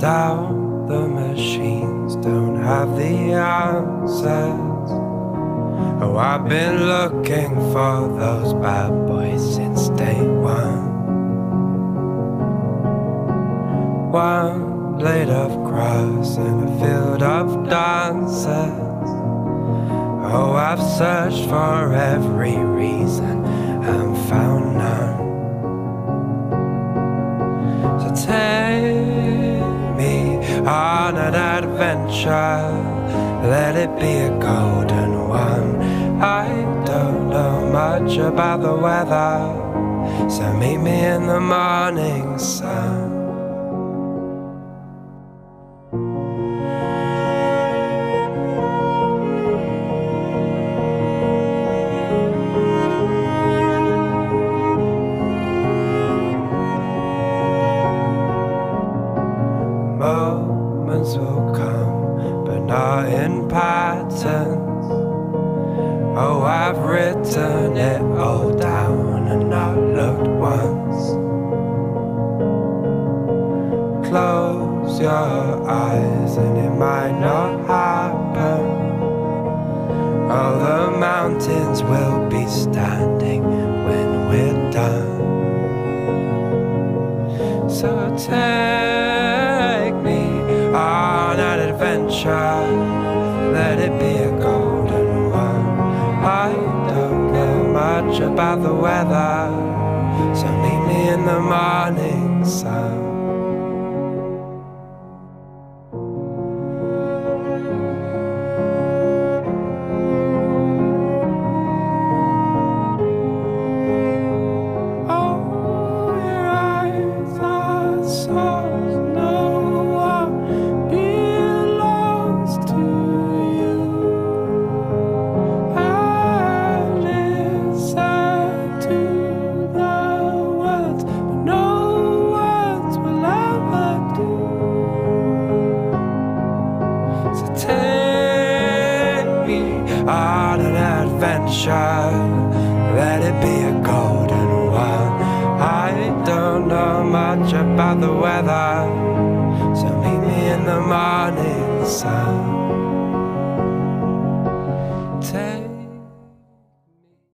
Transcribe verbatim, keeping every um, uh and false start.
doubt the machines don't have the answers. Oh, I've been looking for those bad boys since day one. One blade of grass in a field of dancers. Oh, I've searched for every reason and found none. So take me on an adventure, let it be a golden one. I don't know much about the weather, so meet me in the morning sun. Moments will come, but not in patterns. Oh, I've written it all down and not looked once. Close your eyes and it might not happen. Oh, the mountains will be standing when we're done. So take me on an adventure, let it be a golden one. I don't know much about the weather, so meet me in the morning sun. On an adventure, let it be a golden one. I don't know much about the weather, so meet me in the morning sun.